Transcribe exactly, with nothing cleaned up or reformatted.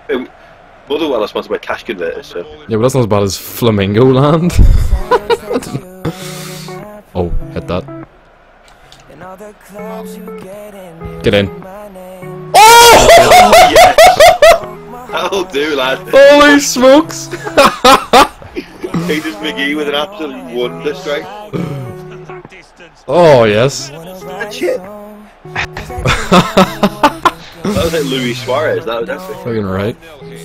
Um, Motherwell are sponsored by cash converters, so. Yeah, but that's not as bad as Flamingo Land. Oh, hit that. Get in. Oh! Oh yes! That'll do, lad. Holy smokes! Taters Magee with an absolute wonder strike. Oh, yes. That shit. That was like Luis Suarez, that was epic. Fucking right.